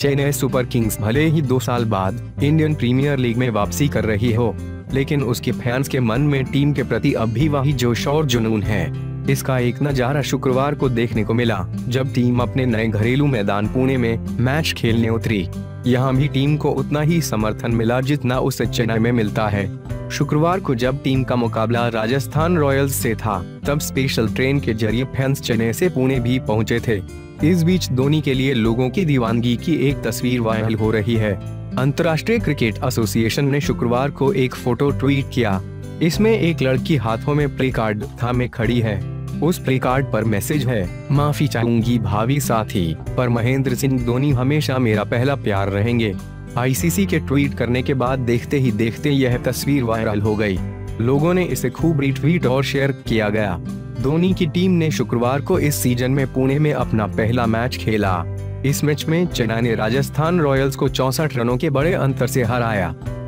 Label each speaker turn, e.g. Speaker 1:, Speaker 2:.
Speaker 1: Chennai super Kings भले ही 2 साल बाद इंडियन प्रीमियर लीग में वापसी कर रही हो, लेकिन उसके फैंस के मन में टीम के प्रति अब भी वही जोश और जुनून है। इसका एक नजारा शुक्रवार को देखने को मिला, जब टीम अपने नए घरेलू मैदान पुणे में मैच खेलने उतरी। यहाँ भी टीम को उतना ही समर्थन मिला जितना उसे चेन्नई में मिलता है। शुक्रवार को जब टीम का मुकाबला राजस्थान रॉयल्स से था, तब स्पेशल ट्रेन के जरिए फैंस चेन्नई से पुणे भी पहुंचे थे। इस बीच धोनी के लिए लोगों की दीवानगी की एक तस्वीर वायरल हो रही है। अंतर्राष्ट्रीय क्रिकेट एसोसिएशन ने शुक्रवार को एक फोटो ट्वीट किया। इसमें एक लड़की हाथों में प्ले कार्ड थामे खड़ी है। उस प्ले कार्ड पर मैसेज है, माफी चाहूंगी भावी साथी, पर महेंद्र सिंह धोनी हमेशा मेरा पहला प्यार रहेंगे। आईसीसी के ट्वीट करने के बाद देखते ही देखते यह तस्वीर वायरल हो गई। लोगों ने इसे खूब रीट्वीट और शेयर किया गया। धोनी की टीम ने शुक्रवार को इस सीजन में पुणे में अपना पहला मैच खेला। इस मैच में चेन्नई ने राजस्थान रॉयल्स को 64 रनों के बड़े अंतर से हराया।